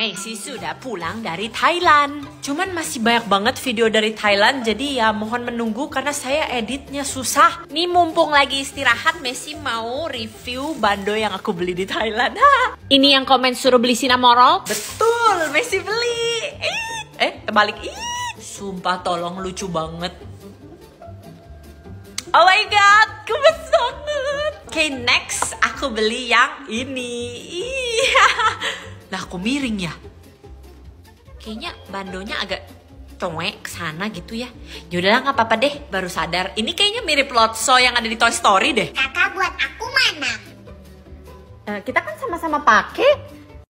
Messi sudah pulang dari Thailand. Cuman masih banyak banget video dari Thailand, jadi ya mohon menunggu karena saya editnya susah. Nih mumpung lagi istirahat, Messi mau review bando yang aku beli di Thailand. Ini yang komen suruh beli Cinnamoroll? Betul, Messi beli. Terbalik. Sumpah tolong lucu banget. Oh my god, gemes banget. Oke, next aku beli yang ini. Lah aku miring ya. Kayaknya bandonya agak cuek kesana gitu ya. Yaudahlah nggak apa-apa deh, baru sadar. Ini kayaknya mirip Lotso yang ada di Toy Story deh. Kakak buat aku mana? Kita kan sama-sama pakai.